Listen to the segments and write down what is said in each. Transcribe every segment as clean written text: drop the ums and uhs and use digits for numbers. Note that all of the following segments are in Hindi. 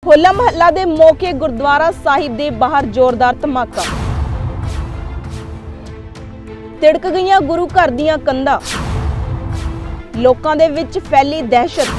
ਹੋਲਾ ਮਹੱਲਾ ਦੇ ਮੌਕੇ ਗੁਰਦੁਆਰਾ ਸਾਹਿਬ ਦੇ ਬਾਹਰ ਜ਼ੋਰਦਾਰ ਧਮਾਕਾ। ਤਿੜਕ ਗਈਆਂ ਗੁਰੂ ਘਰ ਦੀਆਂ ਕੰਧਾਂ, ਲੋਕਾਂ ਦੇ ਵਿੱਚ ਫੈਲੀ ਦਹਿਸ਼ਤ।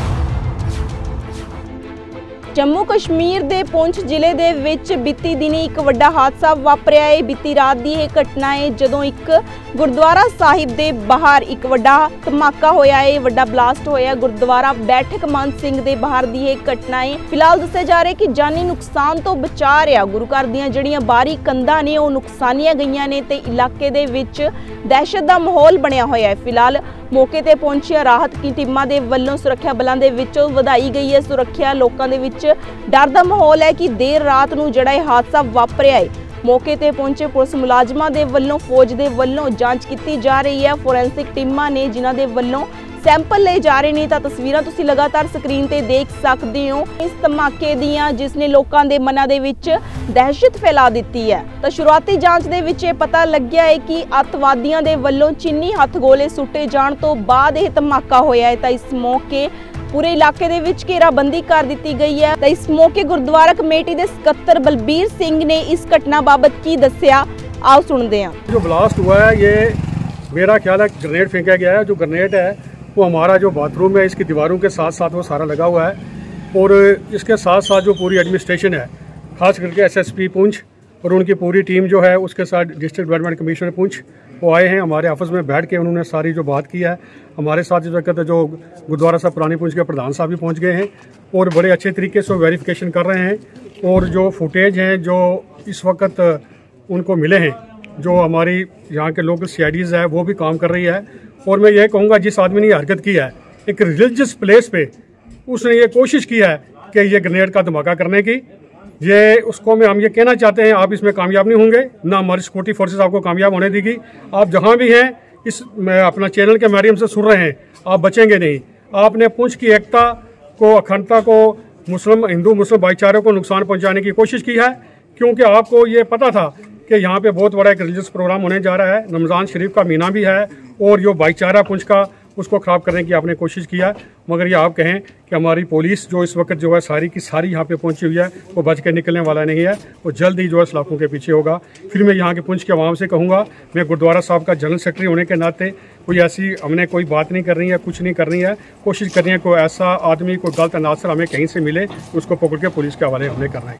जम्मू कश्मीर के पुंछ जिले दे विच बीती दिनी एक वड्डा हादसा वापरिया है। बीती रात की यह घटना है जदों एक गुरुद्वारा साहिब दे बाहर एक वड्डा धमाका होया है, वड्डा ब्लास्ट होया। गुरुद्वारा बैठक मान सिंह दे बाहर दी यह घटना है। फिलहाल दस्सिया जा रहा है कि जानी नुकसान तो बचा रहा, गुरु घर दीयां जड़ियां बाहरी कंधां ने वो नुकसानियां गईयां ने ते इलाके दे विच दहशत दा माहौल बनया होया है। फिलहाल मौके ते पहुंचिया राहत की टीमां दे वल्लों सुरक्षा बलों दे विचों वधाई गई है। सुरक्षा लोकां दे विच डर दा माहौल है कि देर रात नूं जिहड़ा यह हादसा वापरिया है। मौके ते पहुंचे पुलिस मुलाजमां दे वल्लों फौज दे वल्लों जांच की जा रही है। फोरेंसिक टीमां ने जिन्हां दे वल्लों सैंपल ले जा रहे हैं। तो तस्वीरां तुसीं लगातार स्क्रीन ते देख सकते हो इस धमाके दियां जिसने लोकां दे मनां दे विच दहशत फैला दी है। तो शुरुआती जांच दे विच पता लग्या है कि अतवादियों दे वल्लों चीनी हथगोले सुट्टे जाण तो बाद यह धमाका होया है। तो इस मौके पूरे इलाके दे विच घेराबंदी कर दी गई है। तो इस मौके गुरुद्वारा कमेटी के सकत्तर बलबीर सिंह ने इस घटना बाबत की दस्सिया, आओ सुनते हैं। जो ब्लास्ट हुआ है ये मेरा ख्याल है ग्रेनेड फेंका गया है। जो ग्रेनेड है वो हमारा जो बाथरूम है इसकी दीवारों के साथ साथ वो सारा लगा हुआ है। और इसके साथ साथ जो पूरी एडमिनिस्ट्रेशन है, खास करके एसएसपी पुंछ और उनकी पूरी टीम जो है उसके साथ डिस्ट्रिक्ट डेवलपमेंट कमिश्नर पुंछ वो आए हैं। हमारे ऑफिस में बैठ के उन्होंने सारी जो बात की है, हमारे साथ इस वक्त जो गुरुद्वारा साहब पुरानी पुंछ के प्रधान साहब भी पहुँच गए हैं और बड़े अच्छे तरीके से वेरिफिकेशन कर रहे हैं। और जो फुटेज हैं जो इस वक्त उनको मिले हैं, जो हमारी यहाँ के लोकल CIDs है वो भी काम कर रही है। और मैं ये कहूँगा जिस आदमी ने ये हरकत की है एक रिलीजियस प्लेस पे, उसने ये कोशिश की है कि ये ग्रेनेड का धमाका करने की, ये उसको हम ये कहना चाहते हैं आप इसमें कामयाब नहीं होंगे, ना हमारी सिक्योरिटी फोर्सेस आपको कामयाब होने देगी। आप जहाँ भी हैं इस अपना चैनल के माध्यम से सुन रहे हैं, आप बचेंगे नहीं। आपने पुंछ की एकता को, अखंडता को, हिंदू मुस्लिम भाईचारे को नुकसान पहुँचाने की कोशिश की है, क्योंकि आपको ये पता था कि यहाँ पे बहुत बड़ा एक रिलीजियस प्रोग्राम होने जा रहा है। रमज़ान शरीफ का महीना भी है और जो भाईचारा पुंछ का उसको ख़राब करने की आपने कोशिश किया। मगर ये आप कहें कि हमारी पुलिस जो इस वक्त जो है सारी की सारी यहाँ पे पहुँची हुई है, वो बच के निकलने वाला नहीं है, वो जल्द ही जो है सलाखों के पीछे होगा। फिर मैं यहाँ के पुंछ के आवाम से कहूँगा, मैं गुरुद्वारा साहब का जनरल सेक्रेटरी होने के नाते कोई ऐसी हमने कोई बात नहीं करनी है, कुछ नहीं करनी है। कोशिश करनी है कोई ऐसा आदमी, कोई गलत अनासर हमें कहीं से मिले, उसको पकड़ के पुलिस के हवाले हमने करना है।